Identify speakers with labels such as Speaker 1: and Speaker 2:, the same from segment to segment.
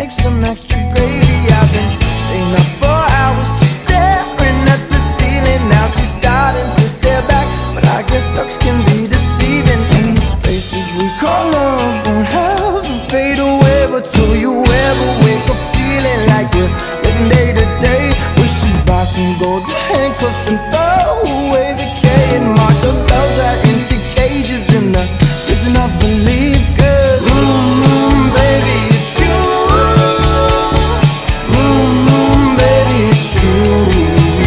Speaker 1: make some extra gravy. I've been staying up for hours just staring at the ceiling. Now she's starting to stare back, but I guess ducks can be deceiving. And the spaces we call love won't have a fade away. But till you ever wake up feeling like you're living day to day, we should buy some golden handcuffs and throw away the K and march ourselves right into cages in the prison of belief. Cause baby, it's you. Baby, it's true.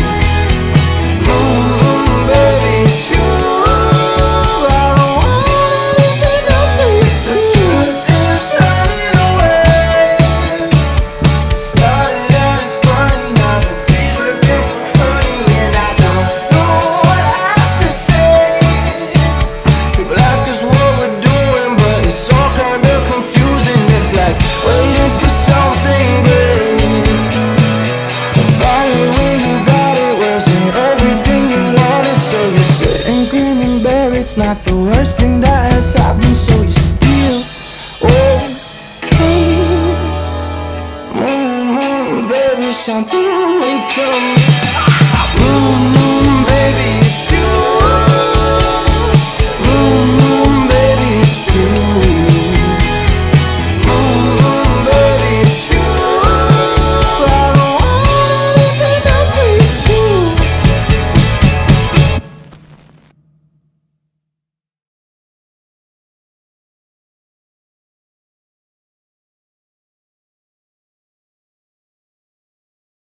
Speaker 1: Baby, it's you. I don't want anything else but you. The truth is running away. Started out as funny, now the bees looking for honey, and I don't know what I should say. People ask us what we're doing, but it's all kind of confusing. It's like waiting for something great. And finally when you got it, wasn't everything you wanted. So you sit and grin and bear, it's not the worst thing that has happened. So you still okay. Baby, something will come.